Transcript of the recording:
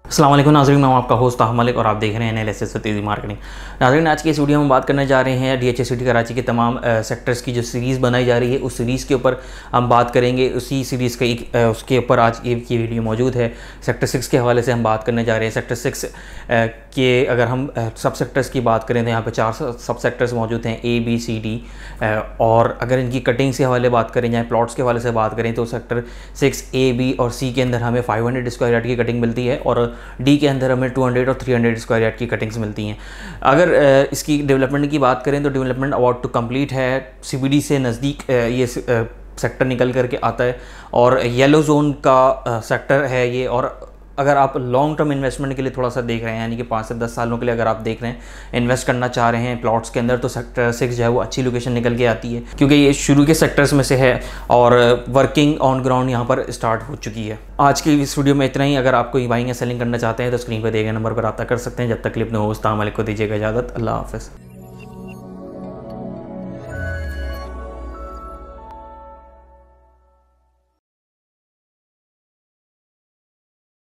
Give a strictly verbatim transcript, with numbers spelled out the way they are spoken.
अस्सलाम वालेकुम नाज़रीन, मैं हूं आपका होस्ट ताहा मलिक और आप देख रहे हैं एनालिसिस से तेज़ी मार्केटिंग। नाज़रीन, आज की इस वीडियो में बात करने जा रहे हैं डीएचएससीटी कराची के तमाम सेक्टर्स की जो सीरीज़ बनाई जा रही है उस सीरीज़ के ऊपर हम बात करेंगे। उसी सीरीज़ का एक आ, उसके ऊपर आज एक ये वीडियो मौजूद है। सेक्टर सिक्स के हवाले से हम बात करने जा रहे हैं। सेक्टर सिक्स के अगर हम सब सेक्टर्स की बात करें तो यहाँ पर चार सब सेक्टर्स मौजूद हैं, ए बी सी डी। और अगर इनकी कटिंग्स के हवाले बात करें या प्लॉट्स के हवाले से बात करें तो सेक्टर सिक्स ए बी और सी के अंदर हमें फाइव हंड्रेड स्क्वायर यार्ड की कटिंग मिलती है और डी के अंदर हमें टू हंड्रेड और थ्री हंड्रेड स्क्वायर यार्ड की कटिंग्स मिलती हैं। अगर इसकी डेवलपमेंट की बात करें तो डेवलपमेंट अबाउट टू कंप्लीट है। सीबीडी से नज़दीक ये सेक्टर निकल करके आता है और येलो जोन का सेक्टर है ये। और अगर आप लॉन्ग टर्म इन्वेस्टमेंट के लिए थोड़ा सा देख रहे हैं, यानी कि पाँच से दस सालों के लिए अगर आप देख रहे हैं इन्वेस्ट करना चाह रहे हैं प्लॉट्स के अंदर, तो सेक्टर सिक्स जो है वो अच्छी लोकेशन निकल के आती है क्योंकि ये शुरू के सेक्टर्स में से है और वर्किंग ऑन ग्राउंड यहाँ पर स्टार्ट हो चुकी है। आज की इस वीडियो में इतना ही। अगर आप कोई बाइंग या सेलिंग करना चाहते हैं तो स्क्रीन पर दिए गए नंबर पर रब्ता कर सकते हैं। जब तक क्लिप में होस्ट ताहा मलिक को दीजिएगा इजाज़त। अल्लाह हाफ़िज़।